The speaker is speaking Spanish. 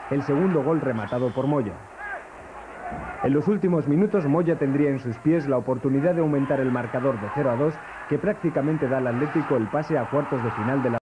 el segundo gol rematado por Moya. En los últimos minutos Moya tendría en sus pies la oportunidad de aumentar el marcador de 0-2, que prácticamente da al Atlético el pase a cuartos de final de la